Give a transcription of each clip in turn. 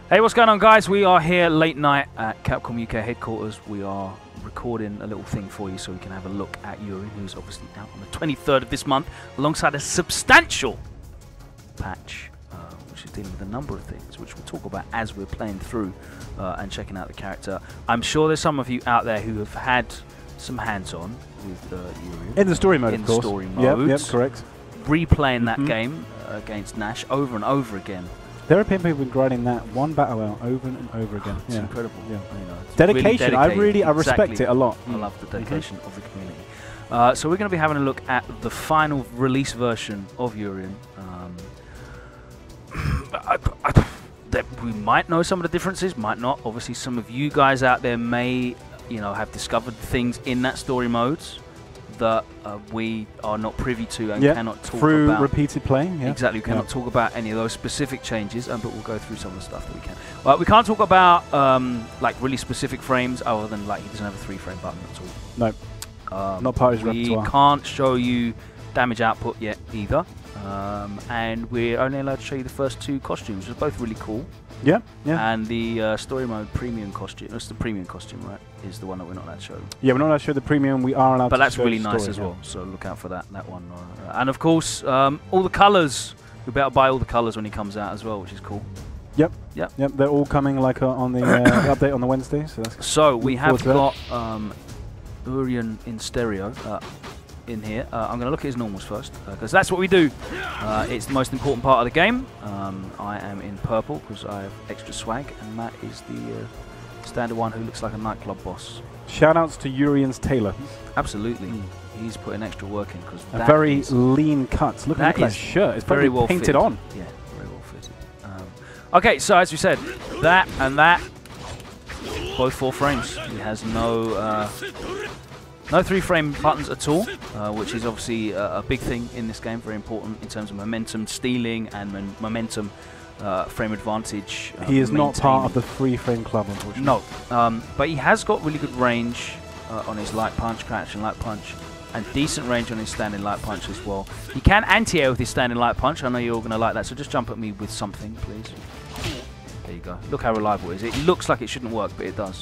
Hey, what's going on, guys? We are here late night at Capcom UK headquarters. We are recording a little thing for you so we can have a look at Urien, who's obviously out on the 23rd of this month, alongside a substantial patch, which is dealing with a number of things, which we'll talk about as we're playing through and checking out the character. I'm sure there's some of you out there who have had some hands-on with Urien. In the story mode, in of the course. story mode. Yep, correct. Replaying that game against Nash over and over again. There have been people who've been grinding that one battle out over and over again. It's incredible. Yeah. You know, it's dedication. Really I respect it a lot. I love the dedication of the community. So we're going to be having a look at the final release version of Urien. We might know some of the differences, might not. Obviously, some of you guys out there may, have discovered things in that story modes that we are not privy to and cannot talk about. Through repeated playing, yeah. Exactly, we cannot talk about any of those specific changes, but we'll go through some of the stuff that we can. We can't talk about like really specific frames, other than like he doesn't have a 3-frame button at all. No, not part of his repertoire. We can't show you damage output yet either, and we're only allowed to show you the first 2 costumes, which are both really cool. Yeah. And the story mode premium costume, that's the premium costume, right, is the one that we're not allowed to show. Yeah, we're not allowed to show the premium, we are allowed to show the story. But that's really nice as well, so look out for that one. And of course, all the colours, we better buy all the colours when he comes out as well, which is cool. Yep, they're all coming like on the update on the Wednesday. So we have got Urien in stereo in here. I'm going to look at his normals first, because that's what we do. It's the most important part of the game. I am in purple because I have extra swag, and Matt is the standard one who looks like a nightclub boss. Shout-outs to Urien's tailor. Absolutely. He's putting extra work in, because a very lean cut. Look at that shirt. It's very well painted on. Yeah, very well fitted. Okay, so as we said, that and that, both 4 frames. He has no 3-frame buttons at all, which is obviously a big thing in this game, very important in terms of momentum stealing and momentum frame advantage. He is not part of the 3-frame club, unfortunately. No, but he has got really good range on his light punch, crouch and light punch, and decent range on his standing light punch as well. He can anti-air with his standing light punch. I know you're all going to like that, so just jump at me with something, please. There you go. Look how reliable it is. It looks like it shouldn't work, but it does.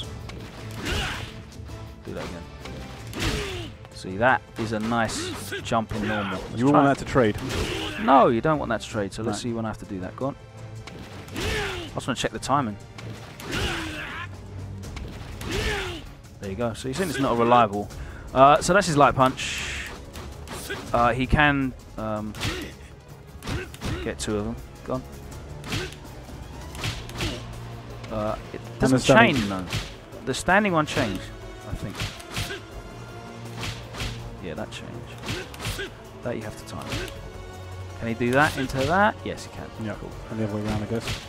Do that again. See, that is a nice jump in normal. You want that to trade? No, you don't want that to trade, so let's see when I have to do that. Go on. I just want to check the timing. There you go. So you're saying it's not a reliable. So that's his light punch. He can get 2 of them. Go on. It doesn't change, though. The standing one changed, I think. Yeah, that changed. That you have to time. Can he do that into that? Yes, he can. Yeah, cool. And the other way around, I guess.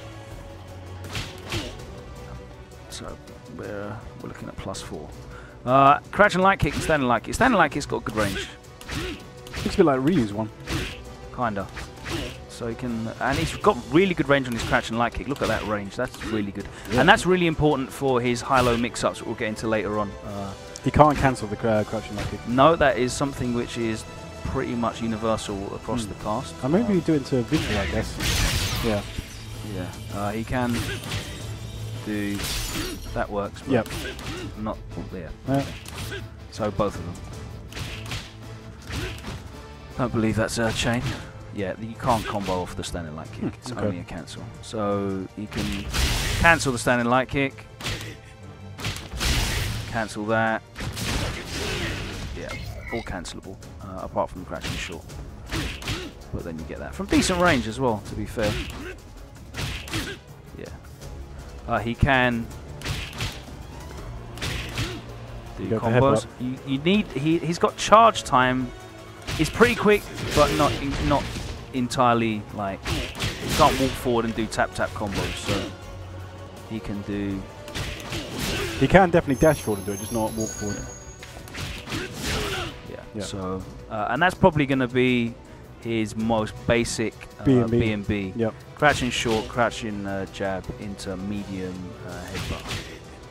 So we're looking at +4. Crouch and light kick and standing light kick. Standing light kick's got good range. Looks a bit like Ryu's one. Kinda. So he can, and he's got really good range on his crouch and light kick. Look at that range. That's really good, and that's really important for his high-low mix-ups, which we'll get into later on. He can't cancel the crouch and light kick. No, that is something which is pretty much universal across the cast. Maybe you do it into visual, I guess. Yeah. Yeah. He can do that works. But not there. Yeah. So both of them. Don't believe that's a chain. Yeah, you can't combo off the standing light kick. It's only a cancel. So you can cancel the standing light kick. Cancel that. Yeah, all cancelable, apart from the crouching short. But then you get that from decent range as well, to be fair. Yeah. He can do combos. You need. He's got charge time. It's pretty quick, but not entirely like. You can't walk forward and do tap combos. So he can do. He can definitely dash forward and do it, just not walk forward. Yeah. So and that's probably going to be his most basic B&B. Yep. Crouching short, crouching jab into medium headbutt.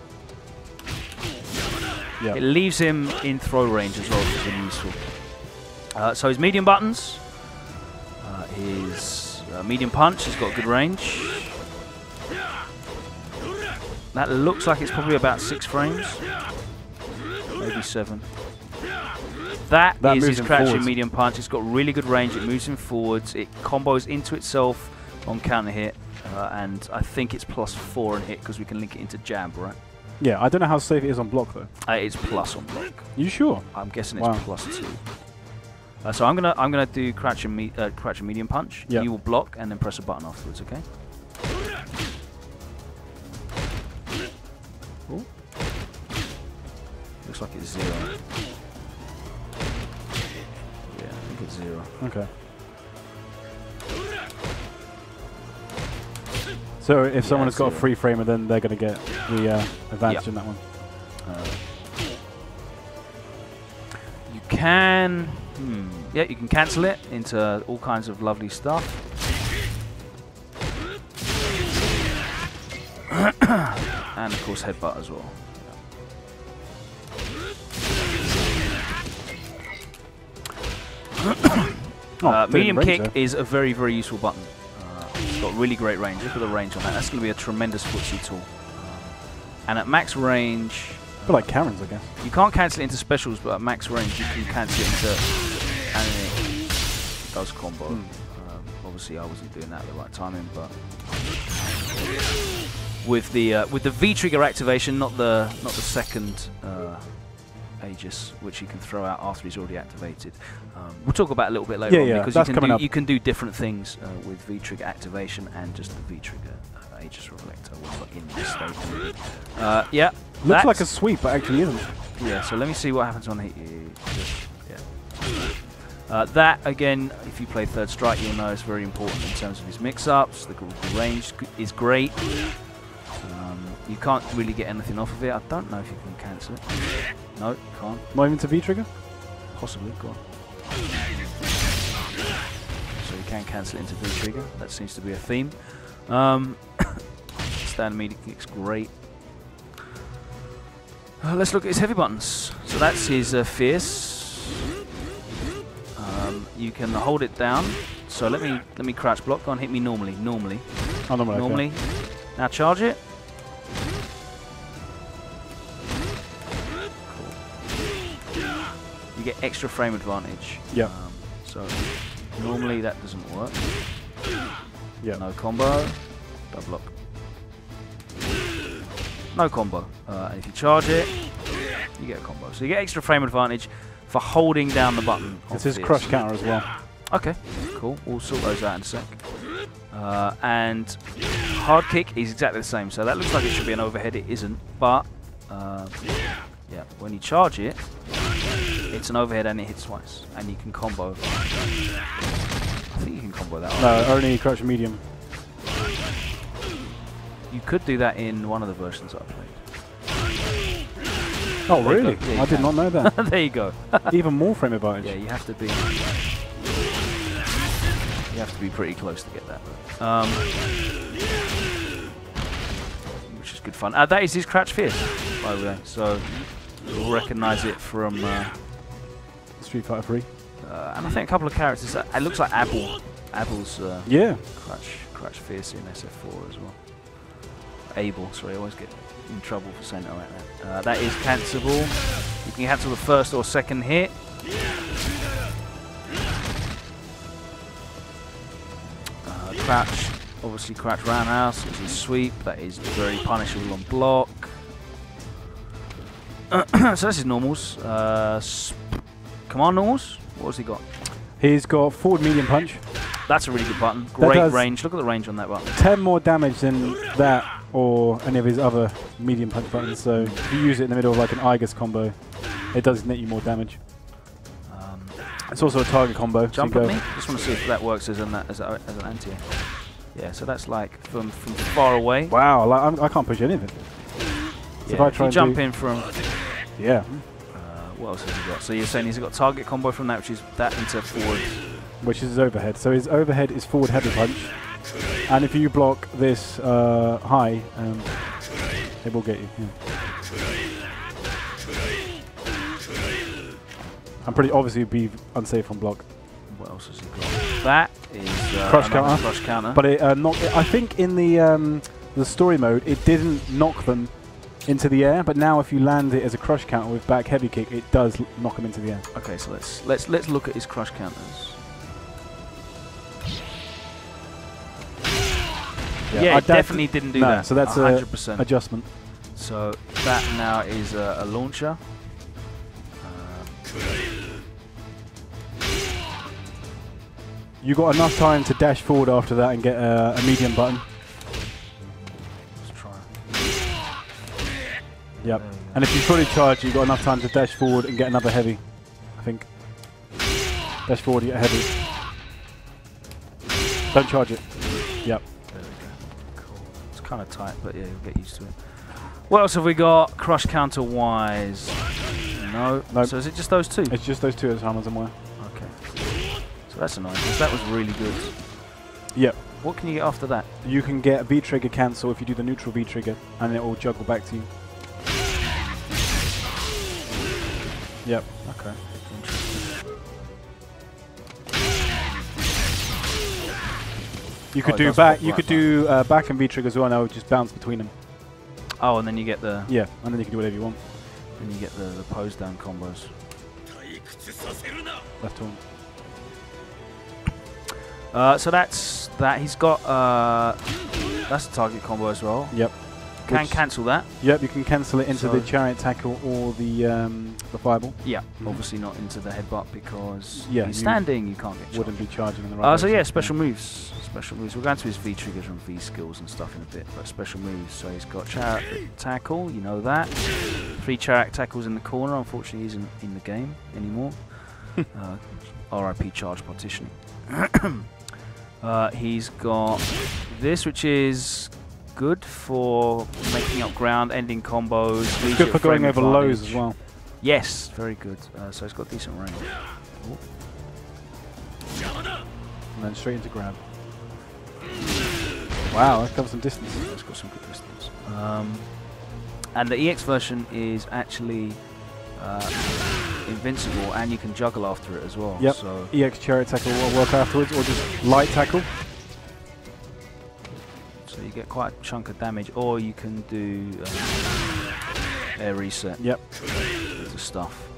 Yep. It leaves him in throw range as well, which is really useful. So his medium buttons, his medium punch has got good range. That looks like it's probably about 6 frames. Maybe 7. That is his crouching medium punch. It's got really good range. It moves him forwards. It combos into itself on counter hit. And I think it's +4 on hit because we can link it into jab, right? Yeah, I don't know how safe it is on block though. It's plus on block. You sure? I'm guessing it's +2. So I'm gonna do crouching medium punch. Yep. You will block and then press a button afterwards. Okay. Ooh. Looks like it's 0. Yeah, I think it's 0. Okay. So if someone has got a free framer, then they're going to get the advantage in that one. You can, yeah, you can cancel it into all kinds of lovely stuff. And of course headbutt as well. Medium kick is a very, very useful button. It's got really great range. Look at the range on that. That's going to be a tremendous footsie tool. And at max range... But like Karen's, I guess. You can't cancel it into specials, but at max range you can cancel it into... And it does combo. Obviously I wasn't doing that at the right timing, but... With the V-trigger activation, not the second Aegis, which you can throw out after he's already activated. We'll talk about it a little bit later on, because you can do different things with V-trigger activation and just the V-trigger Aegis Reflector in this state. Yeah, looks like a sweep, but actually isn't. Yeah, so let me see what happens on hit you. Yeah. That, again, if you play Third Strike, you'll know it's very important in terms of his mix-ups. The range is great. You can't really get anything off of it. I don't know if you can cancel it. No, you can't. Not even to V-trigger? Possibly, go on. So you can cancel it into V-trigger. That seems to be a theme. Stand medium kick's great. Let's look at his heavy buttons. So that's his Fierce. You can hold it down. So let me crouch block. Go on, hit me normally. Normally. Oh, normally. Okay. Now charge it. You get extra frame advantage. Yeah. So normally that doesn't work. Yeah. No combo. Double block. No combo. And if you charge it, you get a combo. So you get extra frame advantage for holding down the button. This is crush counter as well. Okay, cool. We'll sort those out in a sec. And hard kick is exactly the same. So that looks like it should be an overhead. It isn't. But yeah, when you charge it, it's an overhead and it hits twice. And you can combo. I think you can combo that one. No, only crouch medium. You could do that in one of the versions I played. Oh, really? Yeah, I did not know that. There you go. Even more frame advantage. Yeah, you have to be pretty close to get that. Which is good fun. That is his crouch fierce, by the way. So you'll recognise it from Street Fighter 3. and I think a couple of characters. It looks like Abel's crouch fierce in SF4 as well. Abel, sorry, I always get in trouble for saying it like that. That is cancelable. You can cancel the first or second hit. Crouch, obviously crouch roundhouse, which is sweep. That is very punishable on block. So that's his normals. Command normals. What has he got? He's got forward medium punch. That's a really good button. Great range. Look at the range on that button. 10 more damage than that or any of his other medium punch buttons. So if you use it in the middle of like an Aegis combo, it does net you more damage. It's also a target combo. Jump at me. Just want to see if that works as an anti. Yeah. So that's like from far away. Wow. Like I can't push anything. So if I try you jump in from. Yeah. What else has he got? So you're saying he's got target combo from that, which is that into forward. Which is his overhead. So his overhead is forward heavy punch. And if you block this high, it will get you. Yeah. And pretty obviously be unsafe on block. What else has he got? That is crush counter. But it I think in the the story mode, it didn't knock them into the air, but now if you land it as a crush counter with back heavy kick, it does knock them into the air. Okay, so let's look at his crush counters. Yeah, it definitely didn't do that. So that's 100%. an adjustment. So that now is a launcher. You got enough time to dash forward after that and get a medium button. Let's try. Yep. And if you fully charge, you got enough time to dash forward and get another heavy. I think. Dash forward, you get a heavy. Don't charge it. Yep. There we go. Cool. It's kind of tight, but yeah, you'll get used to it. What else have we got? Crush counter wise. No. Nope. So is it just those two? It's just those two as Hammers and Wire. Okay. So that's a nice one. That was really good. Yep. What can you get after that? You can get V trigger cancel if you do the neutral V trigger, and it will juggle back to you. Yep. Okay. Interesting. You could do back. You could do back and V trigger as well. Now just bounce between them. Oh, and then you get the and then you can do whatever you want. Then you get the pose down combos. Left one. So that's that. He's got that's a target combo as well. Yep. Can cancel that. Yep, you can cancel it into the chariot tackle or the fireball. Yeah, obviously not into the headbutt because he's you standing. You can't get charged. Wouldn't be charging in the right. So yeah, special moves. Special moves. We'll go into his V triggers and V skills and stuff in a bit, but special moves. So he's got chariot tackle. You know that. 3 chariot tackles in the corner. Unfortunately, he isn't in the game anymore. RIP charge partitioning. He's got this, which is good for making up ground, ending combos. Good for going over lows as well. Yes, very good. So it's got decent range. And then straight into grab. Wow, that covers some distance. It's got some good distance. And the EX version is actually invincible, and you can juggle after it as well. Yep. So EX chariot tackle will work afterwards, or just light tackle. So you get quite a chunk of damage, or you can do air reset. Yep. The stuff.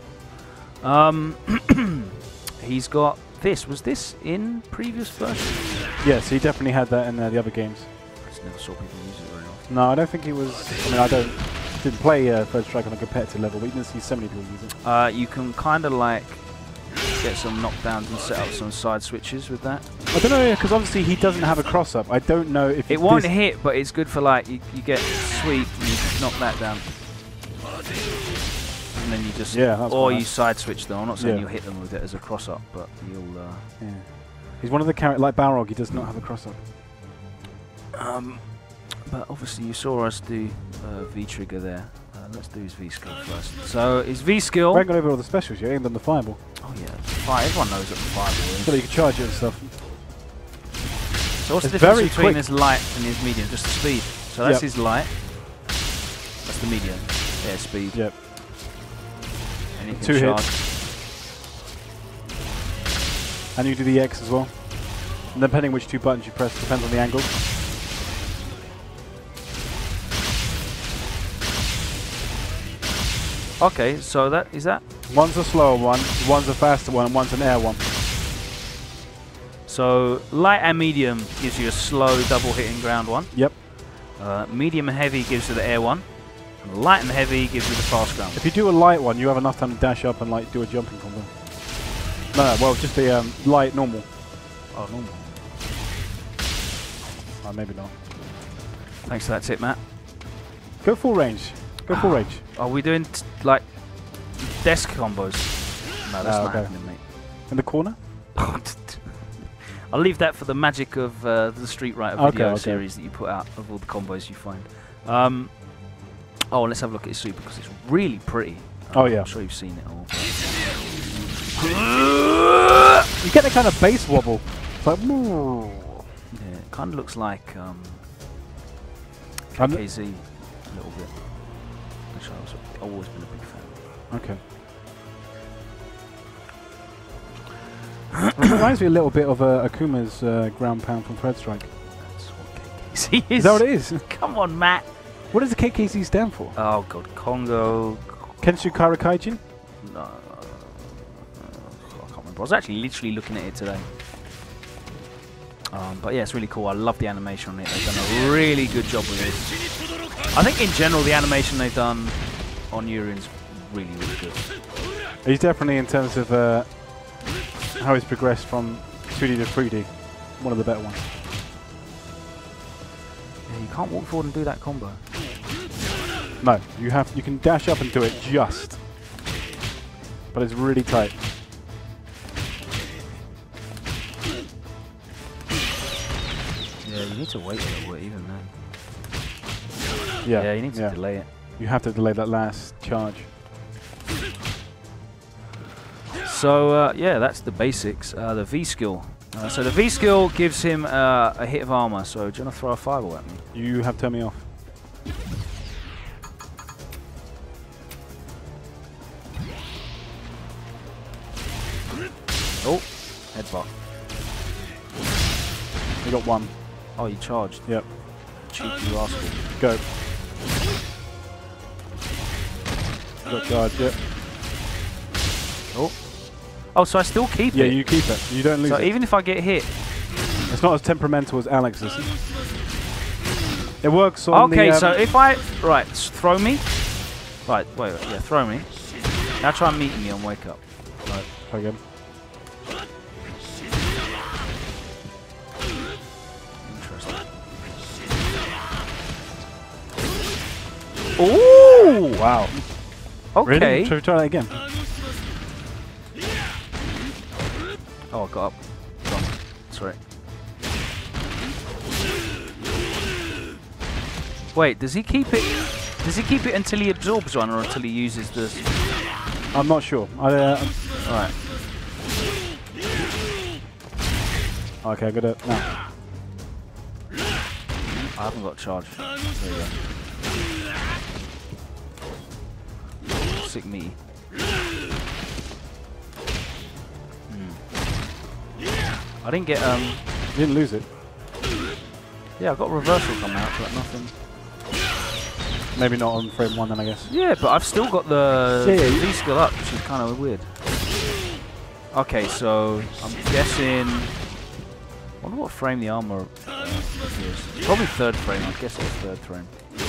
He's got this. Was this in previous versions? Yes, he definitely had that in the other games. I just never saw people use it very often. No, I don't think he was. I mean, didn't play Third Strike on a competitive level, but you didn't see so many people use it. You can kind of like get some knockdowns and set up some side switches with that. I don't know, because obviously he doesn't have a cross up. I don't know if it won't hit, but it's good for like you get sweep and you knock that down, and then you just or you side switch them. I'm not saying you'll hit them with it as a cross up, but you'll. He's one of the characters like Balrog. He does not have a cross up. But obviously you saw us do V trigger there. Let's do his V skill first. So his V skill. We haven't gone over all the specials yet. Ain't done the fireball. Oh yeah, everyone knows what the fireball is. So you can charge it and stuff. So what's the difference between his light and his medium? Just the speed. So that's his light. That's the medium. Yeah, speed. Yep. And you can 2 charge. hits. And you do the X as well. And depending which 2 buttons you press, depends on the angle. Okay, so that is that. One's a slower one, one's a faster one, and one's an air one. So light and medium gives you a slow double hitting ground one. Yep. Medium and heavy gives you the air one. And light and heavy gives you the fast ground. If you do a light one, you have enough time to dash up and like do a jumping combo. No, well, just the light normal. Oh, normal. Oh, maybe not. Thanks for that tip, Matt. Go full range. Go full range. Are we doing like desk combos? No, that's not happening, mate. In the corner? I'll leave that for the magic of the TheStreetWriter video series that you put out of all the combos you find. Oh, let's have a look at his super because it's really pretty. I'm sure you've seen it all. You get a kind of bass wobble. It's like, yeah, it kind of looks like KKZ a little bit. Which I've always been a big fan. Okay. It reminds me a little bit of Akuma's ground pound from Thread Strike. That's what KKZ is. Is that what it is? Come on, Matt. What does the KKZ stand for? Oh god, Congo. Kenshu Karakaijin? No, I can't remember. I was actually literally looking at it today. But yeah, it's really cool. I love the animation on it. They've done a really good job with it. I think in general the animation they've done on Urien's really, really good. He's definitely, in terms of how he's progressed from 2D to 3D, one of the better ones. Yeah, you can't walk forward and do that combo. No, you can dash up and do it just, but it's really tight. Yeah, you need to wait a little bit even then. Yeah, you need to delay it. You have to delay that last charge. So yeah, that's the basics. The V skill. So the V skill gives him a hit of armor. So do you want to throw a fireball at me? You have turned me off. Oh, headbutt. You got one. Oh, you charged. Yep. Cheeky rascal. Go. Got charge, yep. Oh. Oh, so I still keep it? Yeah, you keep it. You don't lose it. So even if I get hit... It's not as temperamental as Alex's. It works on okay, the... so if I... Right, throw me. Right, wait, yeah, throw me. Now try meeting me on wake up. Right, try again. Interesting. Ooh! Wow. Okay. Really? Should we try that again? Oh, I got up. Wrong. Sorry. Wait, does he keep it? Does he keep it until he absorbs one, or until he uses this? I'm not sure. Alright. Okay, I got it now. I haven't got charge. There you go. Sick meaty. I didn't get You didn't lose it. Yeah, I got reversal come out, but nothing. Maybe not on frame 1 then, I guess. Yeah, but I've still got the Yeah. V skill up, which is kind of weird. Okay, so I'm guessing. I wonder what frame the armor appears. Probably 3rd frame. I guess it's 3rd frame.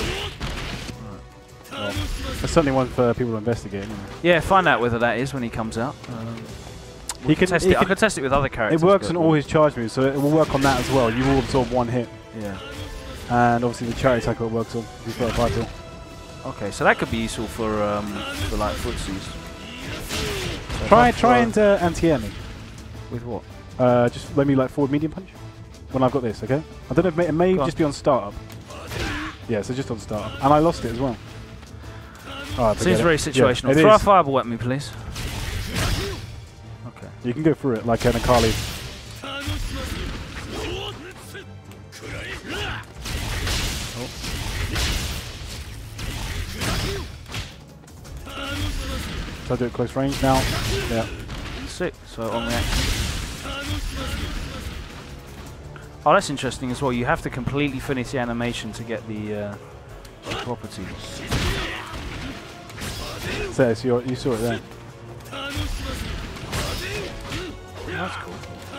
Well, there's certainly one for people to investigate. Anyway. Yeah, find out whether that is when he comes out. I could test it with other characters. It works on all his charge moves, so it will work on that as well. You will absorb one hit. Yeah. And obviously the charity cycle it works on. He's got a vital. Okay, so that could be useful for like footsies. So try and anti-air me. With what? Just let me like forward medium punch when I've got this. Okay. I don't know. If it may just be on startup. Yeah, so just on startup. And I lost it as well. Oh, seems very situational. Yeah, throw a fireball at me, please. Okay. You can go through it like an Akali. So I do it close range now. Yeah. Sick. So on reaction. Oh, that's interesting as well. You have to completely finish the animation to get the property. So you saw it there. That's cool.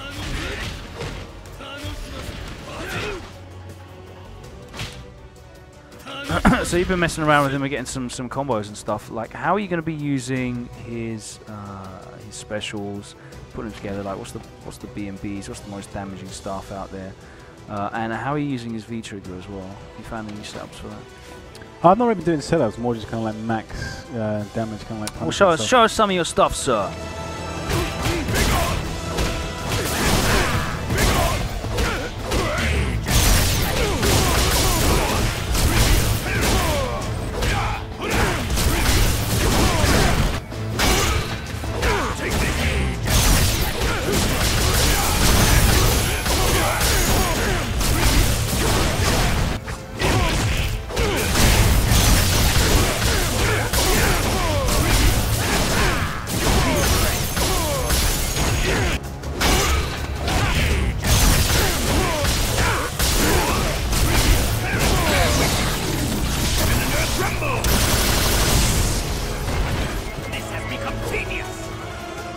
So you've been messing around with him and getting some combos and stuff. Like, how are you going to be using his specials, putting them together? Like, what's the B&Bs? What's the most damaging stuff out there? And how are you using his V trigger as well? You found any setups for that? I've not really been doing setups, more just kind of like max damage, kind of like. Well, show us some of your stuff, sir.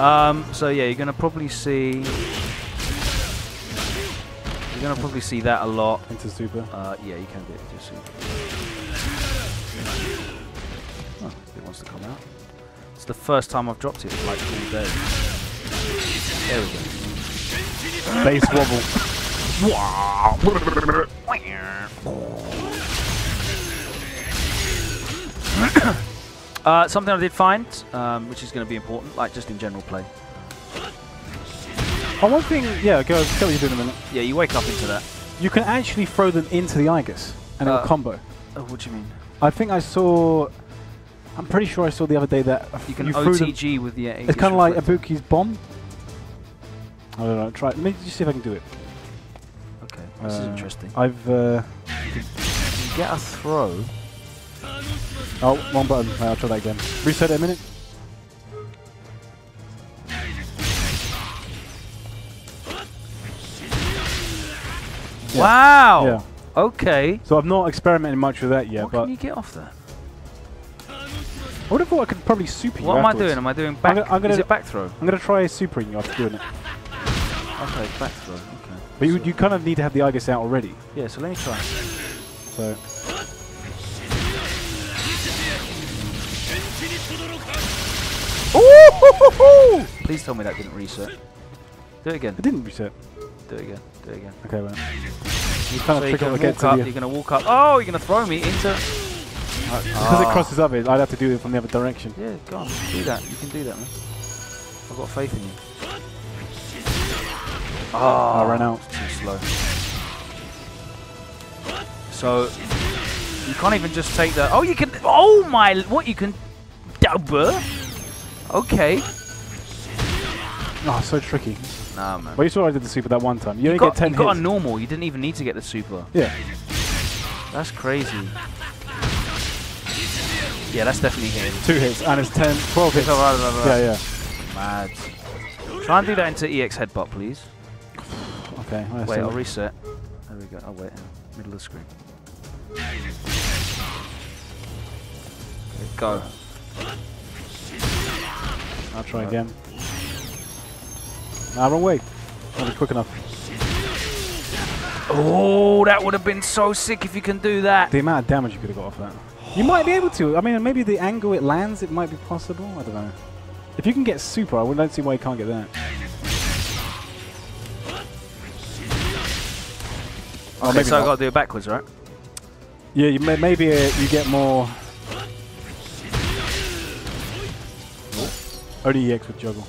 So yeah, you're gonna probably see that a lot. Into super. Yeah, you can do it into super. Oh, it wants to come out. It's the first time I've dropped it like all day. There we go. Base wobble. Something I did find, which is going to be important, like just in general play. Oh, one thing, yeah, go tell what you're doing in a minute. Yeah, you wake up into that. You can actually throw them into the Aegis and it'll combo. Oh, what do you mean? I think I saw. I'm pretty sure I saw the other day that you can OTG with the Aegis. It's kind of like Ibuki's bomb. I don't know. Try. Let me just see if I can do it. Okay, this is interesting. I've. You get a throw. Oh, one button. I'll try that again. Reset it a minute. Yeah. Wow. Yeah. Okay. So I've not experimented much with that yet. What but can you get off that? I would have thought I could probably super you. What am afterwards. I doing? Am I doing back? Is it back throw? I'm gonna try supering you after doing it. Okay, back throw. Okay. But you kind of need to have the Aegis out already. Yeah. So let me try. So. Ooh! Please tell me that didn't reset. Do it again. It didn't reset. Do it again. Do it again. Okay, well. You kind of so trick it to get to you're gonna walk up. Oh, you're gonna throw me into. Because it crosses up, I'd have to do it from the other direction. Yeah, go on, do that. You can do that, man. I've got faith in you. Oh, I ran out. Too slow. So you can't even just take the. Oh, you can. Oh my! What you can? Double. Okay. Oh, so tricky. Nah, man. Well, you saw I did the super that one time. You only get 10 hits. You got a normal. You didn't even need to get the super. Yeah. That's crazy. Yeah, that's definitely hitting. 2 hits, and it's 10, 12 hits. Yeah, yeah. Mad. Try and do that into EX headbutt, please. Okay. Wait, I'll reset. There we go. Oh, wait. Middle of the screen. Go. I'll try again. Nah, wrong way. Not be quick enough. Oh, that would have been so sick if you can do that. The amount of damage you could have got off that. You might be able to. I mean, maybe the angle it lands, it might be possible. I don't know. If you can get super, I don't see why you can't get that. Okay, so I've got to do it backwards, right? Yeah, you maybe you get more. Only EX would juggle.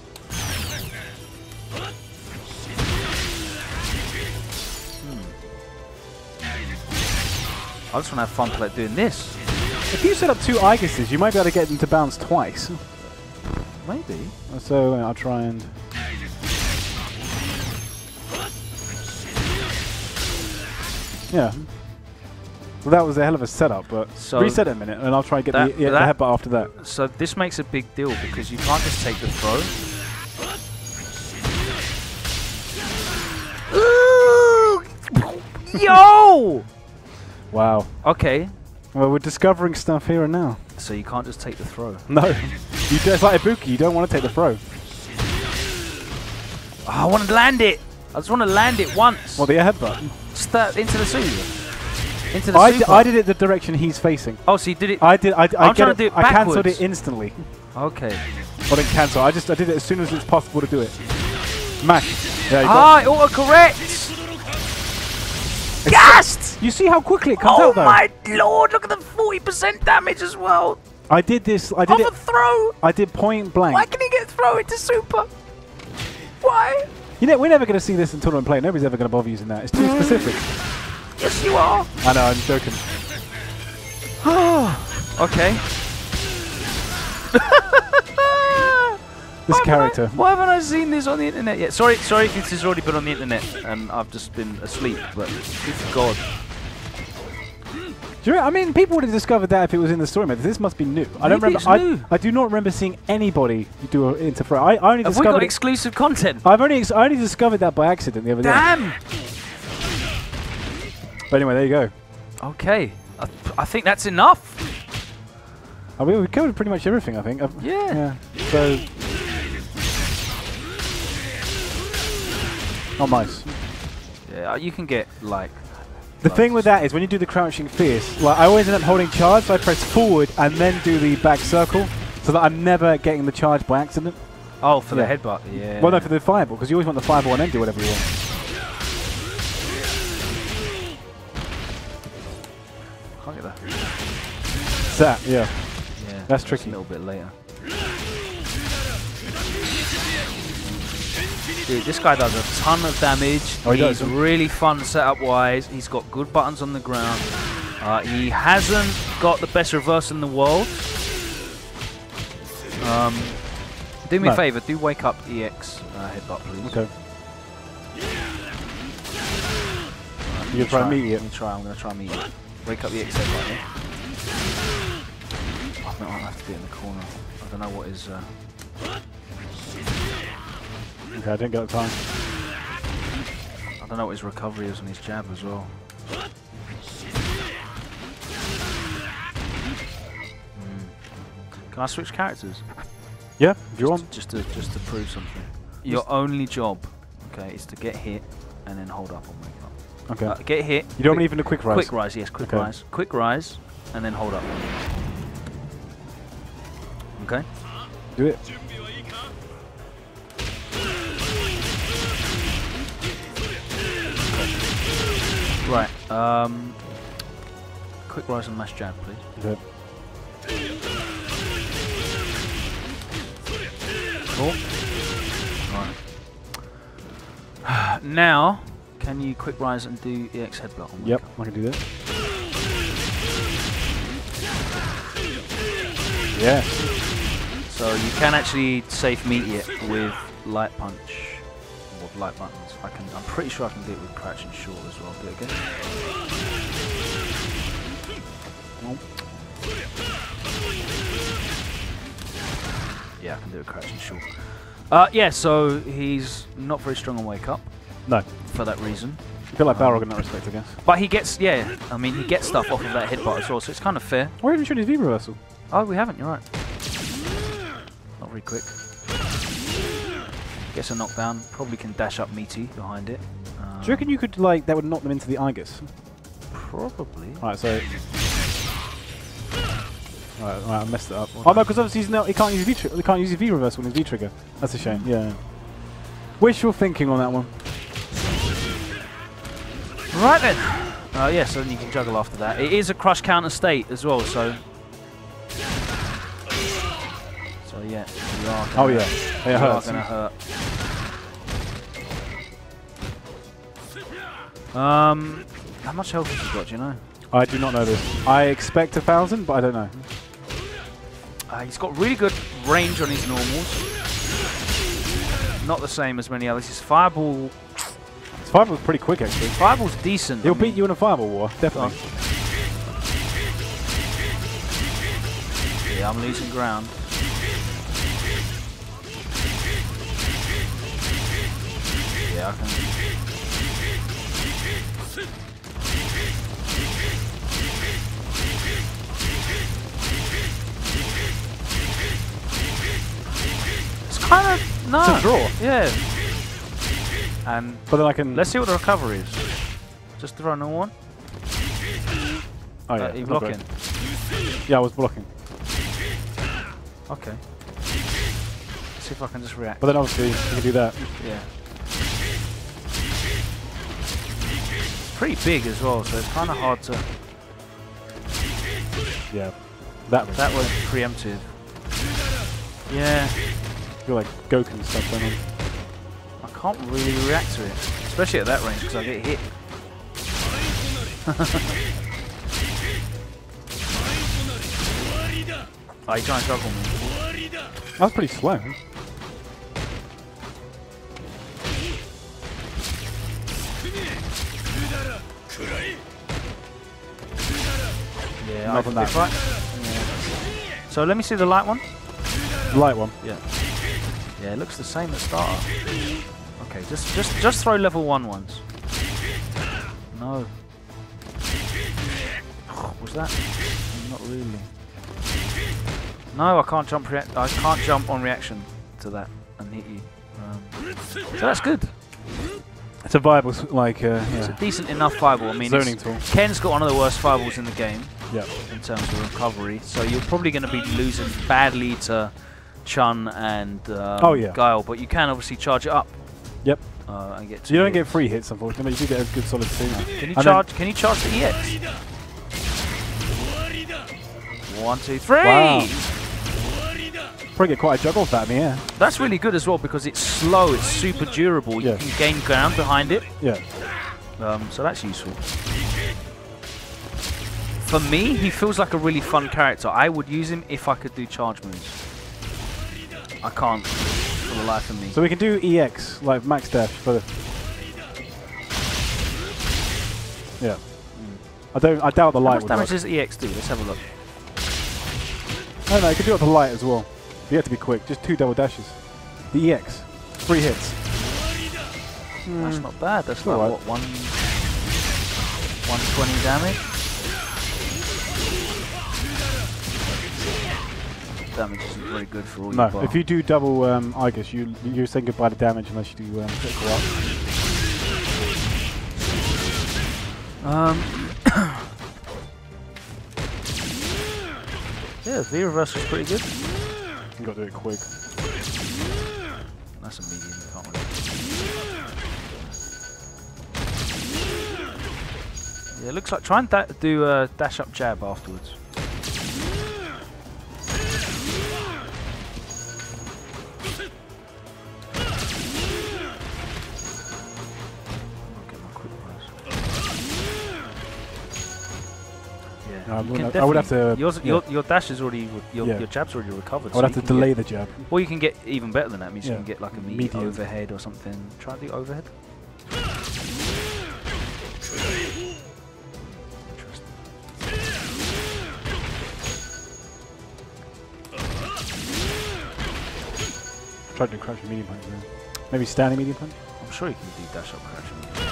I just want to have fun doing this. If you set up 2 Aegises, you might be able to get them to bounce twice. Maybe. So I'll try and. Yeah. Well, that was a hell of a setup, but so reset it a minute, and I'll try and get the headbutt after that. So this makes a big deal because you can't just take the throw. Yo! Wow. Okay. Well, we're discovering stuff here and now. So you can't just take the throw. No. You just like Ibuki, you don't want to take the throw. Oh, I want to land it. I just want to land it once. Well, the headbutt. Start into the super. Into the super. I did it the direction he's facing. Oh, so you did it. I'm trying to do it backwards. I cancelled it instantly. Okay. Well, didn't cancel. I did it as soon as it's possible to do it. Mash. Yeah, it autocorrects. Gassed! You see how quickly it comes out, though? Oh my lord! Look at the 40% damage as well. I did this. I did it. Throw. I did point blank. Why can he get throw into super? Why? You know, we're never going to see this in tournament play. Nobody's ever going to bother using that. It's too specific. Yes, you are. I know. I'm joking. Okay. This character. Why haven't I seen this on the internet yet? Sorry if this has already been on the internet and I've just been asleep, but good God. Do you know, I mean, people would have discovered that if it was in the story mode. This must be new. I don't remember. I do not remember seeing anybody do it into throw. I only have discovered we got exclusive content? I only discovered that by accident the other day. Damn! But anyway, there you go. Okay, I think that's enough. I mean, we covered pretty much everything. I think. Yeah. So Oh, nice. Yeah, you can get like. The thing with that is when you do the crouching fierce, like I always end up holding charge, so I press forward and then do the back circle, so that I'm never getting the charge by accident. Oh, for the headbutt, yeah. Well, no, for the fireball, because you always want the fireball and then do whatever you want. Can't get that. That, yeah. Yeah, that's tricky. A little bit later. Dude, this guy does a ton of damage. Oh, He's really fun setup-wise. He's got good buttons on the ground. He hasn't got the best reverse in the world. Do me a favour, do wake up EX headbutt, please. Okay. You gonna try and meet it? I'm gonna try and meet it. Wake up the EX headbutt, yeah? I might have to be in the corner. I don't know what is... Okay, I didn't get the time. I don't know what his recovery is on his jab as well. Can I switch characters? Yeah, if you want. Just to prove something. Your only job, okay, is to get hit and then hold up on wake up. Okay. Get hit. You don't want even a quick rise. Quick rise, yes, quick rise. Quick rise and then hold up. Okay. Do it. Right. Quick rise and mash jab, please. Okay. Cool. Right. Now, can you quick rise and do EX headbutt on Yep, I can do that. Yeah. So you can actually safe meet it with light punch or with light buttons. I'm pretty sure I can do it with crouch and short as well. Do it again. Nope. Yeah, I can do it crouch and short. Yeah, so he's not very strong on wake up. No. For that reason. I feel like Balrog in that respect, I guess. But he gets, yeah, I mean, he gets stuff off of that headbutt as well, so it's kind of fair. Why haven't you shown his V reversal? Oh, we haven't, you're right. Not very quick. Gets a knockdown, probably can dash up meaty behind it. Do you reckon you could, like, that would knock them into the Aegis? Probably. Right, so... Right, I messed it up. Oh no, because obviously he can't use he can't use his V reversal on his V trigger. That's a shame. Yeah. Wishful thinking on that one. Right then. Yeah, so then you can juggle after that. It is a crush counter state as well, so. So yeah, you are. Gonna, oh yeah, it hurts. Gonna hurt. How much health have you got? Do you know? I do not know this. I expect 1,000, but I don't know. He's got really good range on his normals. Not the same as many others. His fireball. His fireball's pretty quick, actually. Fireball's decent. He'll beat you in a fireball war, definitely. Yeah, I'm losing ground. Yeah, I can. Kind of no. It's a draw. Yeah. And but then I can. Let's see what the recovery is. Just throw no one. Oh yeah. You blocking? Yeah, I was blocking. Okay. Let's see if I can just react. But then obviously you can do that. Yeah. It's pretty big as well, so it's kind of hard to. Yeah. That was preemptive. Yeah. Feel like Goku stuff going on. I can't really react to it, especially at that range because I get hit. Oh, you trying to juggle me? That was pretty slow. Yeah, not on that. Yeah. So let me see the light one. Light one. Yeah. Yeah, it looks the same at start. Okay, just throw level 1 once. No. Was that? Not really. No, I can't jump. I can't jump on reaction to that and hit you. So that's good. It's a viable, like, it's a decent enough fireball. I mean, zoning tool. Ken's got one of the worst fireballs in the game. Yeah. In terms of recovery, so you're probably going to be losing badly to Chun and Guile, but you can obviously charge it up. Yep. And get so you don't get free hits, unfortunately, but you do get a good solid 2. Can you charge? Can you charge the EX? 1, 2, 3. Wow. Probably get quite a jug off that in the air. That's really good as well because it's slow. It's super durable. Yeah. You can gain ground behind it. Yeah. So that's useful. For me, he feels like a really fun character. I would use him if I could do charge moves. I can't for the life of me. So we can do EX, like max dash for the... Yeah. I doubt the light would work. How much damage does EX do? Let's have a look. No, you can do it with the light as well. You have to be quick. Just 2 double dashes. The EX. 3 hits. That's not bad. That's like, right. what, 120 damage? Damage isn't very good for all your bar. If you do double Aegis, you're saying goodbye to damage unless you do critical up. Yeah, V reversal is pretty good. You got to do it quick. That's a medium, you can't really. Yeah, it looks like try and do a dash up jab afterwards. I would have to. Your dash is already. Your jab's already recovered. I would have to delay the jab. Or you can get even better than that. Means you can get like a medium overhead or something. Try the overhead. Interesting. Try to do crouch medium punch. Then. Maybe standing medium punch. I'm sure you can do dash up crouch medium punch.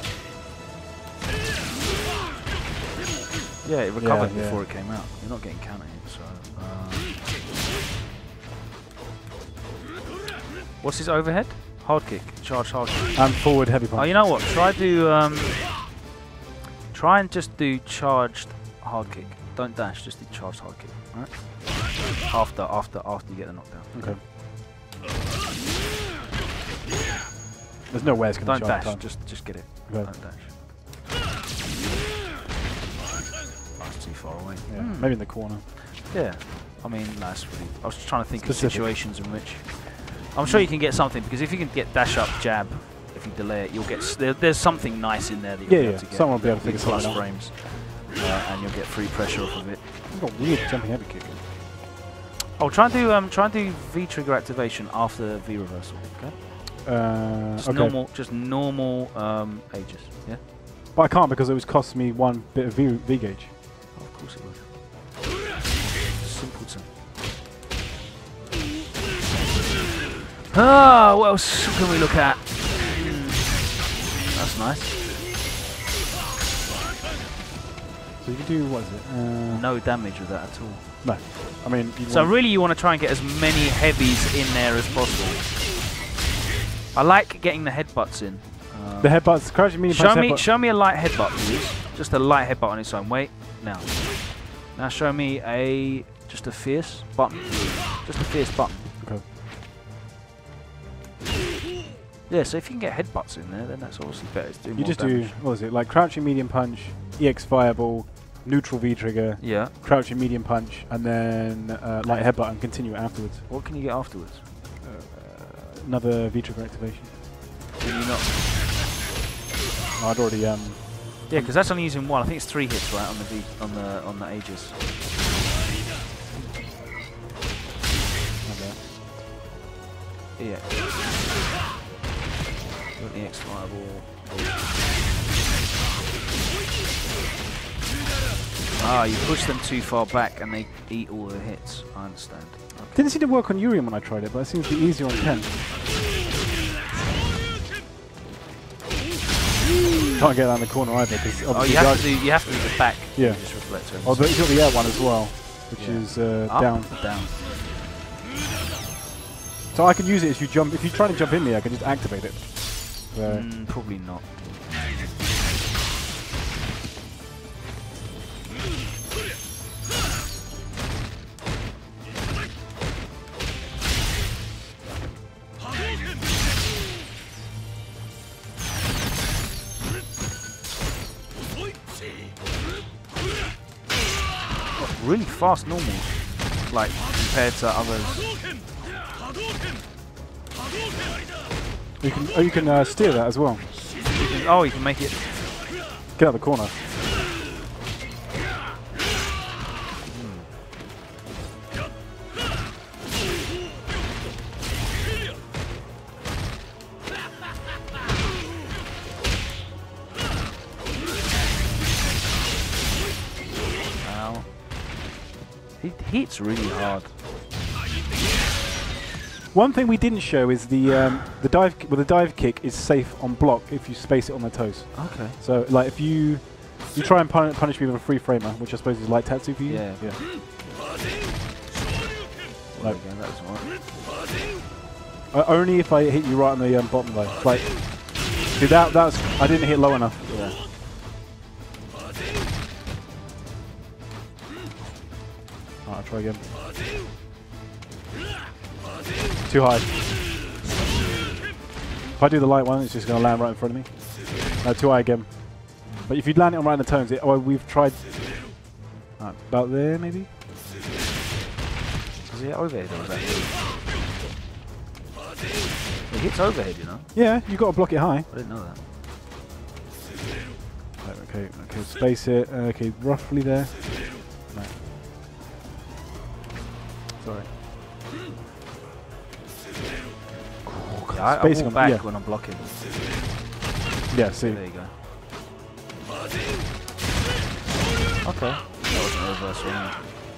Yeah, it recovered before it came out. You're not getting counter hit, so... what's his overhead? Hard kick. Charge hard kick. And forward heavy punch. Oh, you know what? Try and just do charged hard kick. Don't dash, just do charged hard kick. Alright? After you get the knockdown. Okay. There's no way it's going to charge. Don't dash, just get it. Okay. Don't dash. Too far away. Yeah, maybe in the corner. Yeah, I mean, that's really. I was just trying to think of situations in which I'm sure you can get something because if you can get dash up jab, if you delay it, you'll get there's something nice in there that you'll be able to get. Someone will be able to figure something out. Frames, and you'll get free pressure off of it. You've got weird jumping heavy kick. Oh, try and do V trigger activation after V reversal. Okay. Just normal Aegis. Yeah. But I can't because it was costing me 1 bit of V gauge. Oh, of course it would. Simpleton. Ah, what else can we look at? That's nice. So you can do, what is it? No damage with that at all. No. I mean... So really you want to try and get as many heavies in there as possible. I like getting the headbutts in. The headbutts, crouching medium punch. Show me a light headbutt, please. Just a light headbutt on its own. Wait, now show me just a fierce button. Just a fierce button. Okay. Yeah, so if you can get headbutts in there, then that's obviously better. It's doing you more just damage. do, what is it, like crouching medium punch, EX fireball, neutral V trigger, crouching medium punch, and then light headbutt and continue it afterwards. What can you get afterwards? Another V trigger activation. Can you not? No, I'd already yeah, because that's only using 1. I think it's 3 hits, right, on the on the Aegis. Okay. Yeah. EX fireball. Ah, you push them too far back and they eat all the hits. I understand. Okay. Didn't seem to work on Urien when I tried it, but it seems to be easier on Ken. Can't get around the corner either because you have to do the back. Yeah. Just reflector. Oh, but you've got the air one as well, which is down. Down. So I can use it as you jump. If you try to jump in there, I can just activate it. Probably not. Really fast normals, like compared to others. You can steer that as well. You can make it. Get out of the corner. Wow. He hits really hard. One thing we didn't show is the dive. Well, the dive kick is safe on block if you space it on their toes. Okay. So, like, if you try and punish me with a free framer, which I suppose is light tatsu for you. Yeah. Yeah. Like, again, that was right. Only if I hit you right on the bottom though. Like, see that's I didn't hit low enough. Yeah. Alright, I'll try again. Too high. If I do the light one, it's just going to land right in front of me. No, too high again. But if you land it on right in the tones, we've tried. About there, maybe? Is he overhead or is that It hits overhead, you know? Yeah, you've got to block it high. I didn't know that. Right, okay, space it. Okay, roughly there. No. Sorry. Yeah, I walk back when I'm blocking. Yeah, see. There you go. Okay. That wasn't a reversal anyway.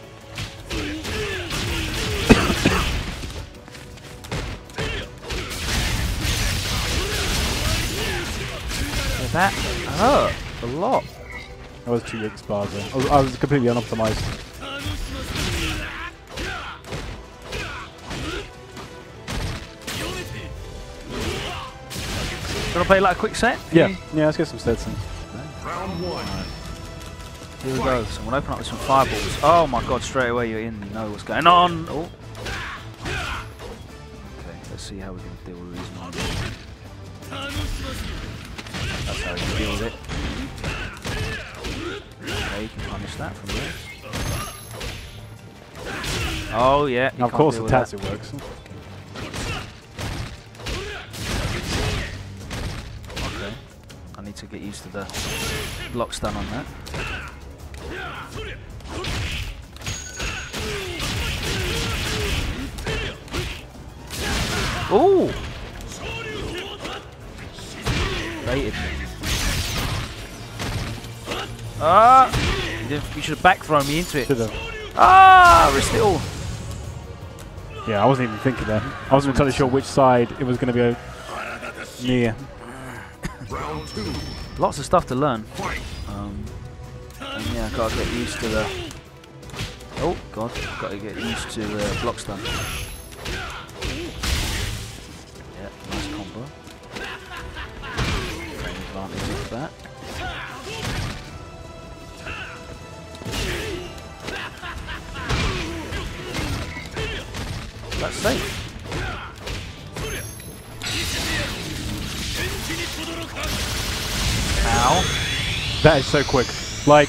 That hurt a lot. That was 2 weak bars there. I was completely unoptimized. Gonna play like a quick set? Yeah, let's get some stats in. Round 1. Right. Here we go. So we'll open up with some fireballs. Oh my god, straight away you're in, you know what's going on. Oh. Okay, let's see how we can deal with these ones. That's how we can deal with it. Okay, you can punish that from there. Oh yeah. Now, of course the tatsu works. I need to get used to the block stun on that. Ooh! Baited me. Ah! You should have back thrown me into it. Should've. Ah! Risked it all. Yeah, I wasn't even thinking that. I wasn't entirely sure which side it was going to go near. Round 2. Lots of stuff to learn. And yeah, I've got to get used to the... Oh, God. I've got to get used to the block stun. Yeah, nice combo. Taking advantage of that. That's safe. Ow. That is so quick. Like,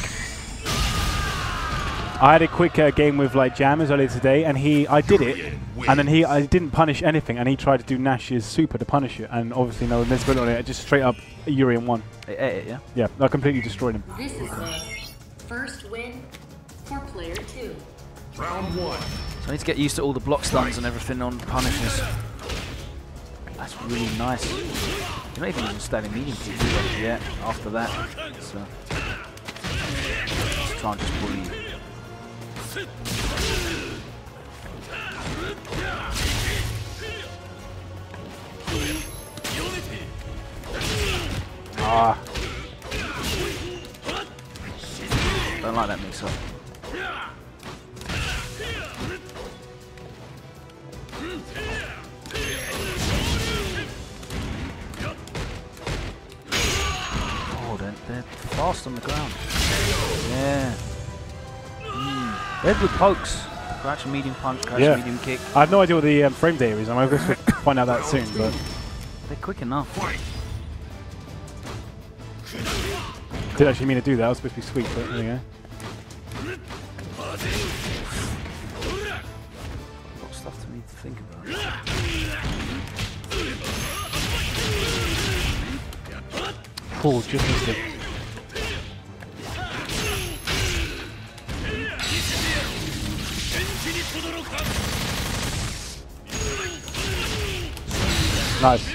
I had a quick game with like Jammers earlier today, and I did it, and then I didn't punish anything, and he tried to do Nash's super to punish it, and obviously no invincibility on it, just straight up Urien won. It ate it, yeah? Yeah, I completely destroyed him. This is the first win for player 2. Round 1. So I need to get used to all the block stuns and everything on punishes. That's really nice. You're not even using standing medium kick yet after that. So let's try and just bully you. Ah. Don't like that mix up. fast on the ground. Yeah. Red with pokes. Crouch and medium punch, crouch and medium kick. I have no idea what the frame data is. I'm going to find out that soon, but they're quick enough. Didn't actually mean to do that. I was supposed to be sweet, but there you go. Got stuff to need to think about. Oh, just missed it. Nice.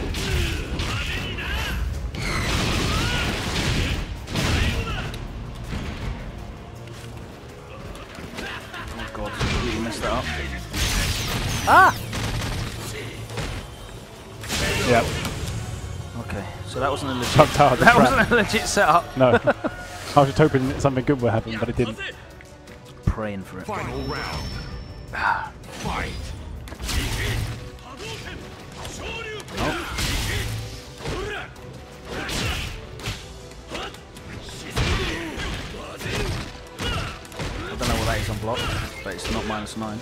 Oh god, you messed that up. Ah! Yep. Okay, so that wasn't a legit. That wasn't a legit setup. No. I was just hoping that something good would happen, but it didn't. Praying for it. Final round. Fight. Oh. I don't know what that is on block, but it's not -9.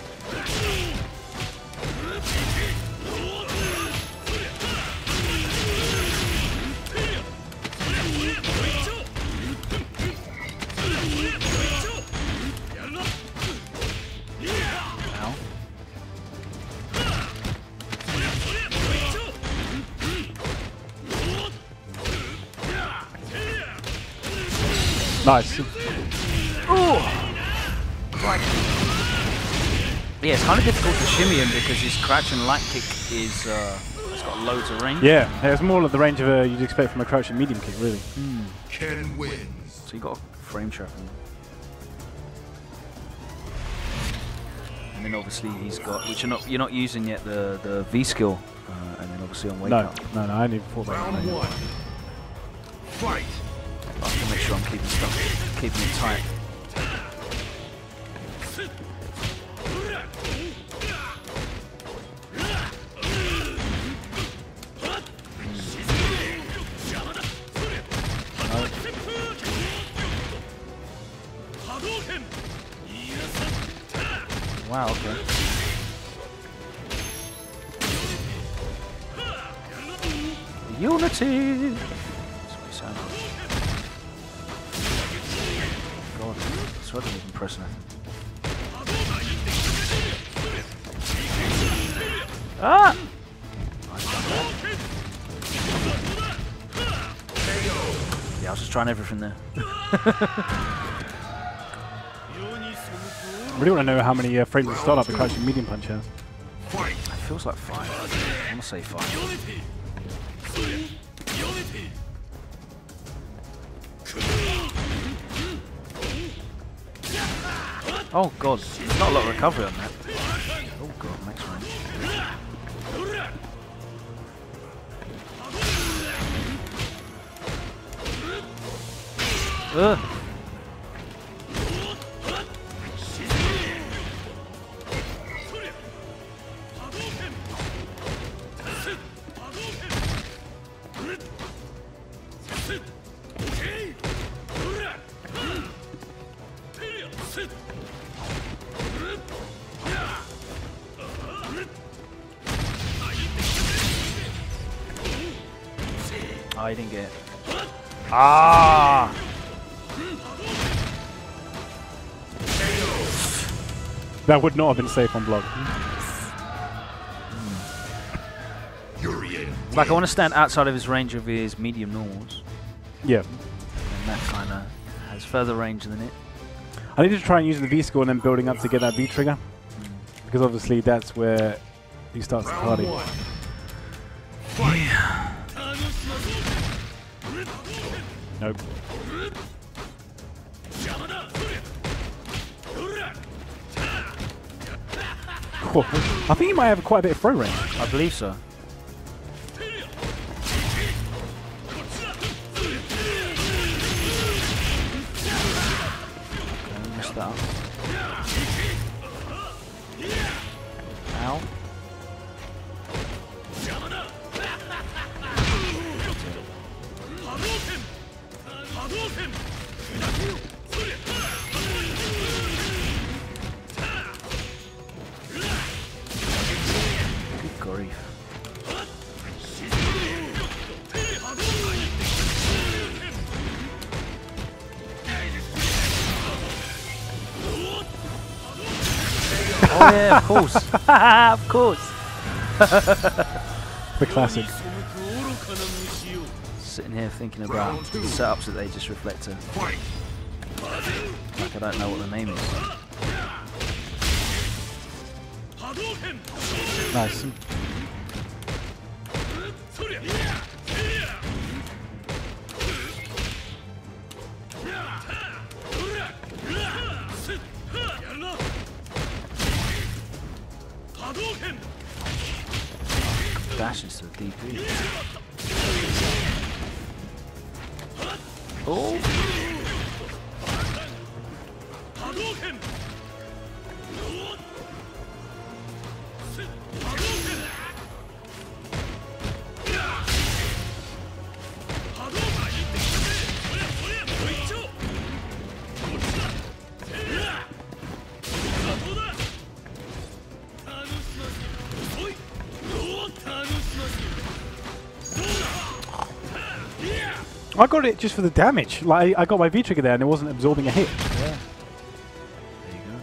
Ow. Nice. Ooh. Right. Yeah, it's kind of difficult to shimmy him because his crouch and light kick is it's got loads of range. Yeah, it's more like the range of you'd expect from a crouch and medium kick, really. Ken wins. So you got a frame trap him. And then obviously he's got, which you're not using yet, the V skill, and then obviously on wake up. No, I hadn't even thought about Round that. 1. Fight. I have to make sure I'm keeping it tight. Wow, okay. Unity! That's what he sounds like. God, this wasn't even pressing nothing. Ah! Yeah, I was just trying everything there. I really want to know how many frames of start up the crouch and medium punch has. Fight. It feels like 5. I want to say 5. Oh god, there's not a lot of recovery on that. Oh god, max range. Ugh. Oh, I didn't get it. Ah! That would not have been safe on block. Urien. Like, I want to stand outside of his range of his medium normals. Yeah. And that kind of has further range than it. I need to try and use the V score and then building up to get that V trigger. Because obviously that's where he starts the party. Round 1. Fight. Nope. Cool. I think he might have quite a bit of throw range. I believe so. Okay, messed that up. Ow. Oh yeah, of course. Of course. The classic. Sitting here thinking about the setups that they just reflected. Fight. Like I don't know what the name is. Nice. Dashes to the DP. Oh! I got it just for the damage. Like I got my V trigger there and it wasn't absorbing a hit. Yeah. There you go.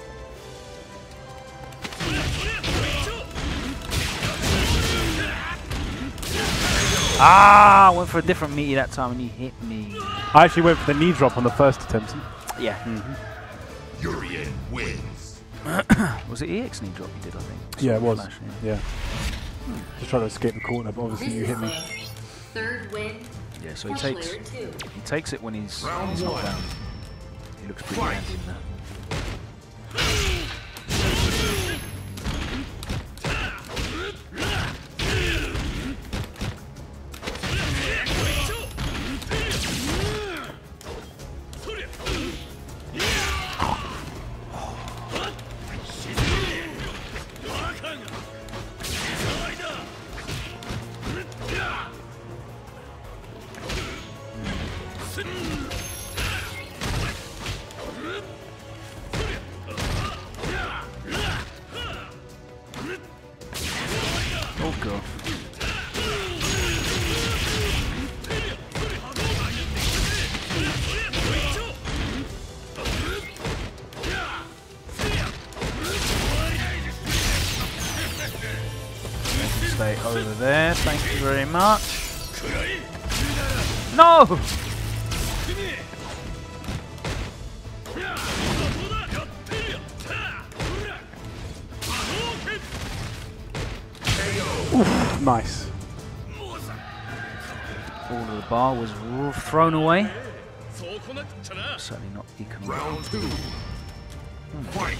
Ah! I went for a different meaty that time and you hit me. I actually went for the knee drop on the first attempt. Yeah. Urien wins. Was it EX knee drop you did, I think? Yeah, it was. Flash, Yeah. Just trying to escape the corner, but obviously you hit me. Third win. Yeah, so he for takes player 2. he takes it when he's Round not one. down. He looks pretty Fight. handy in there. Oh god. Stay over there, thank you very much. No! Oof, nice. All of the bar was thrown away. Certainly not economic. Round 2. Fight.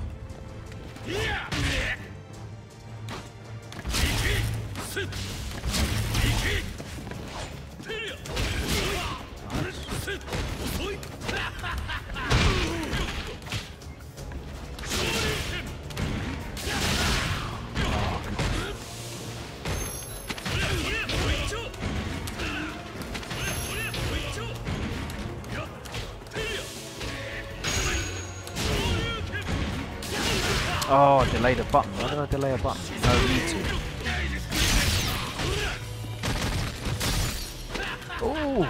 Oh, I delayed a button. Why did I delay a button? No need to. Oh!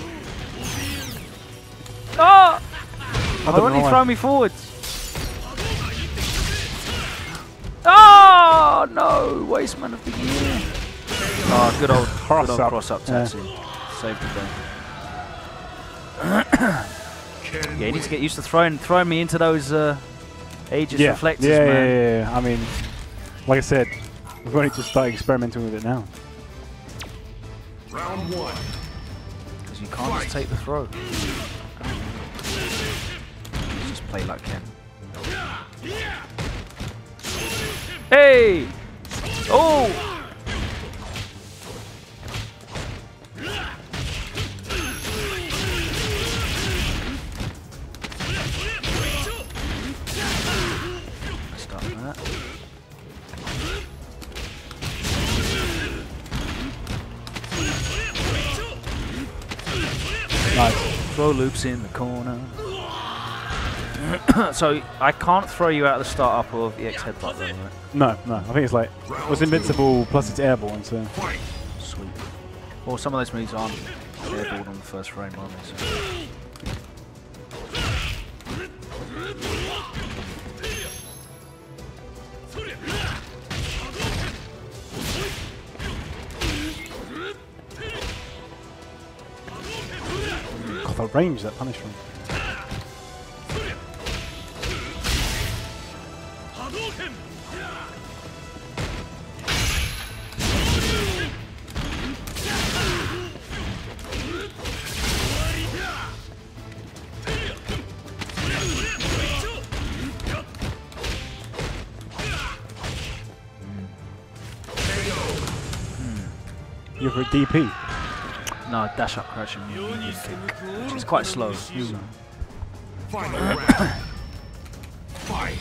Ah! don't Oh, only know why. throw me forwards. Oh no! Wasteman of the year. Oh, good old Cross-up. cross-up Yeah. tattoo. Saved the day. Yeah, you need to get used to throwing me into those Aegis reflectors, man. Yeah. I mean, like I said, we've only just started experimenting with it now. Round 1. Because you can't just take the throw. Just play like Ken. Hey! Oh! Stop that. Nice. Throw loops in the corner. So I can't throw you out of the start up of EX headbutt though, right? No. I think it's like it was invincible plus it's airborne. So Fight. Sweet. Well, some of those moves aren't airballed on the first frame, aren't they? So. the range that punish from. You're for a DP. No, dash up crouching medium kick, which is quite slow. Final round. Fight.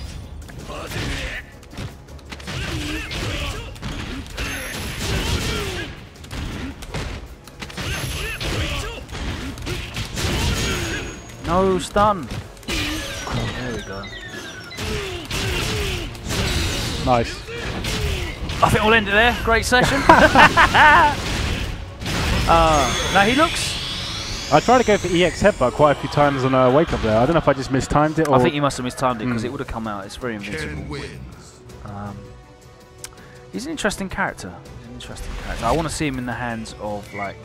No stun. There we go. Nice. I think we'll end it there. Great session. Now he looks. I tried to go for EX headbutt quite a few times on a wake up there. I don't know if I just mistimed it or. I think you must have mistimed it because it would have come out. It's very invincible. Ken wins. He's an interesting character. I want to see him in the hands of like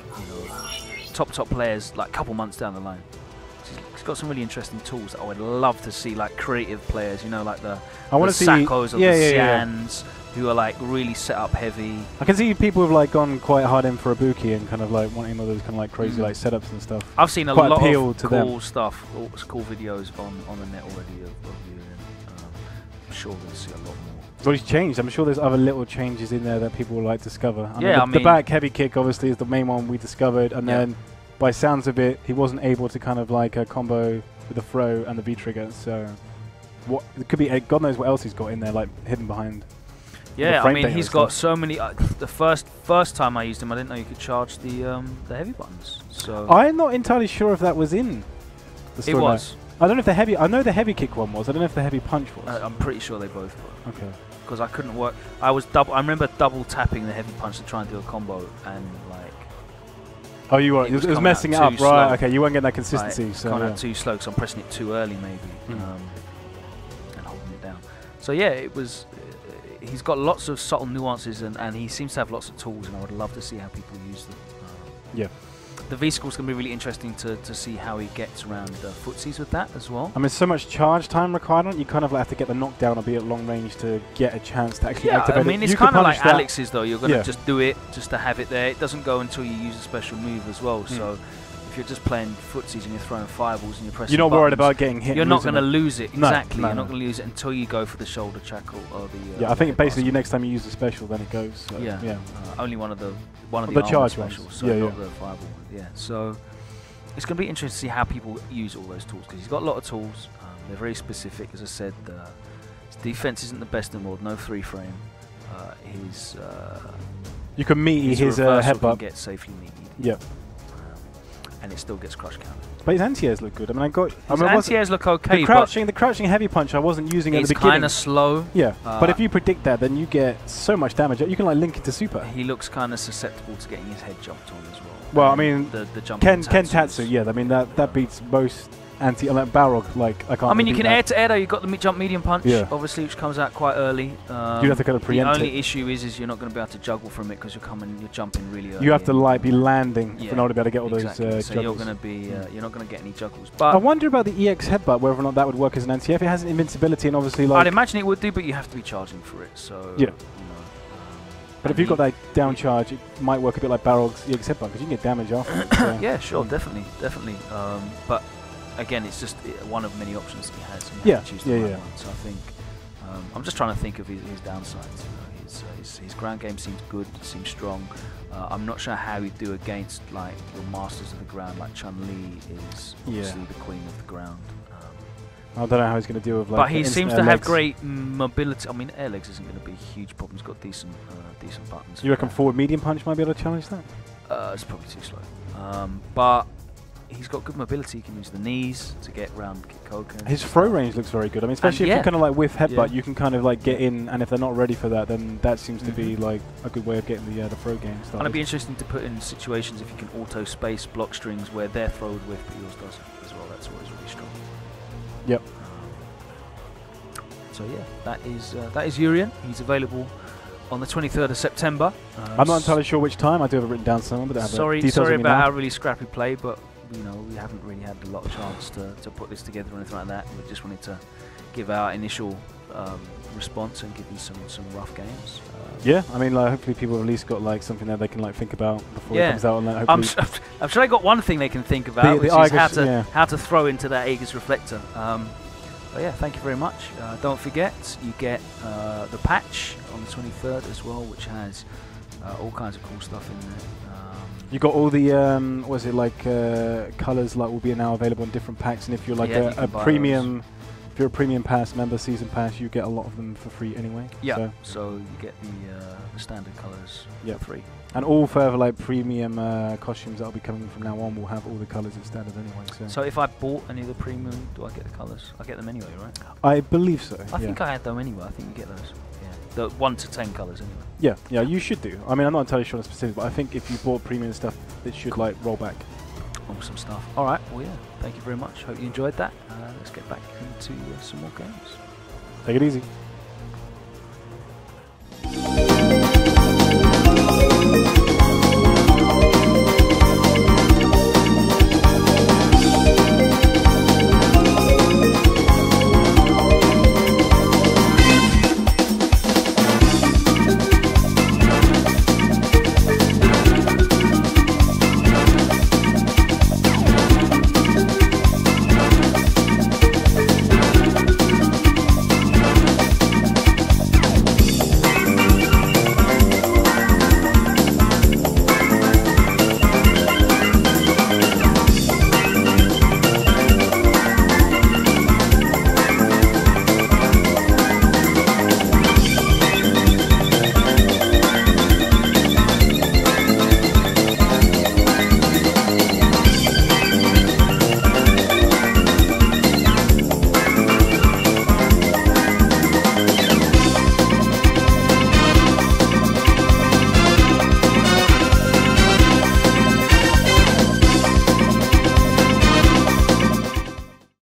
top players like a couple months down the line. He's got some really interesting tools that I would love to see, like creative players. You know, like the Sakos or the Xians. Who are like really set up heavy. I can see people who've like gone quite hard in for Ibuki and kind of like wanting all those kind of like crazy like setups and stuff. I've seen a lot of cool stuff, cool videos on the net already of Urien. I'm sure we'll see a lot more. Well, he's changed. I'm sure there's other little changes in there that people will like discover. Yeah, the back heavy kick obviously is the main one we discovered, and then by sounds of it, he wasn't able to kind of like combo with the throw and the V trigger. So what it could be, God knows what else he's got in there, like hidden behind. Yeah, I mean, he's got so many. The first time I used him, I didn't know you could charge the heavy buttons. So I'm not entirely sure if that was in the story. It was. I don't know if the heavy. I know the heavy kick one was. I don't know if the heavy punch was. I'm pretty sure they both were. Okay. Because I couldn't work. I remember double tapping the heavy punch to try and do a combo, and like. Oh, you were. It was messing it up, right? Okay, you weren't getting that consistency. Like, so kind of too slow because I'm pressing it too early, maybe, and holding it down. So yeah, it was. He's got lots of subtle nuances and he seems to have lots of tools, and I would love to see how people use them. Yeah. The V-School's going to be really interesting to see how he gets around footsies with that as well. I mean, so much charge time required on it, you kind of have to get the knockdown or be at long range to get a chance to actually activate it. I mean, it's kind of like Alex's though. You're going to just do it just to have it there. It doesn't go until you use a special move as well. So if you're just playing footsies and you're throwing fireballs and you're pressing you're not worried about getting hit. You're not going to lose it. Exactly. No, you're not going to lose it until you go for the shoulder tackle or the. I think basically next time you use the special, then it goes. So only one of the charge specials, so not the fireball. Yeah. So it's going to be interesting to see how people use all those tools, because he's got a lot of tools. They're very specific. As I said, his defense isn't the best in the world. No 3-frame. You can meet his headbutt. Get safely meated. Yep. And it still gets crush counter. But his anti-airs look good. I mean, his anti-airs look okay. The crouching heavy punch I wasn't using at the beginning. It's kind of slow. Yeah, but if you predict that, then you get so much damage. You can like link it to super. He looks kind of susceptible to getting his head jumped on as well. Well, I mean, the jump Ken Tatsu, yeah. I mean that beats most like Balrog. Like I can't. I mean, you can air to air though. You've got the jump medium punch, obviously, which comes out quite early. You have to kind of preempt it. The only issue is you're not going to be able to juggle from it because you're jumping really early. You have to like be landing in order to be able to get all those. So juggles. you're going to be you're not going to get any juggles. But I wonder about the EX headbutt, whether or not that would work as an anti-F. It has an invincibility and obviously like. I'd imagine it would do, but you have to be charging for it. So yeah. But if you've got that down charge, it might work a bit like Balrog's EX headbutt because you can get damage after. Yeah, sure, definitely. But again, it's just one of many options that he has. And one. So I think I'm just trying to think of his downsides. His ground game seems good, seems strong. I'm not sure how he'd do against like your masters of the ground, like Chun-Li is obviously the queen of the ground. I don't know how he's going to deal with. Like, but he seems to have great mobility. I mean, air legs isn't going to be a huge problem. He's got decent buttons. You reckon forward medium punch might be able to challenge that? It's probably too slow. But he's got good mobility. He can use the knees to get around Kikoken. His throw range looks very good. I mean, especially if you kind of like whiff headbutt, you can kind of like get in, and if they're not ready for that, then that seems to be like a good way of getting the throw game started. And it'd be interesting to put in situations if you can auto space block strings where their throw would whiff, but yours doesn't as well. That's always really strong. Yep. So yeah, that is Urien. He's available on the 23rd of September. I'm not entirely sure which time. I do have it written down somewhere, but I have sorry about our really scrappy play, but you know, we haven't really had a lot of chance to put this together or anything like that. We just wanted to give our initial response and give you some rough games. Yeah, I mean, like, hopefully people at least got like something that they can like think about before it Yeah. comes out. And then I'm hopefully sure they got one thing they can think about, which is Aegis, how to throw into that Aegis reflector. But yeah, thank you very much. Don't forget, you get the patch on the 23rd as well, which has all kinds of cool stuff in there. you got all the was it like colors like will be now available in different packs, and if you're like Yeah, you a can buy premium, if you're a premium pass member, season pass, you get a lot of them for free anyway. Yeah, so you get the standard colors for free. And all further like premium costumes that will be coming from now on will have all the colors in standard anyway. So if I bought any of the premium, do I get the colors? I get them anyway, right? I believe so. I think I had them anyway. I think you get those. Yeah, the 1 to 10 colors anyway. Yeah, you should do. I mean, I'm not entirely sure on specific, but I think if you bought premium stuff, it should like roll back. Awesome stuff. All right. Well, yeah. Thank you very much. Hope you enjoyed that. Let's get back into some more games. Take it easy.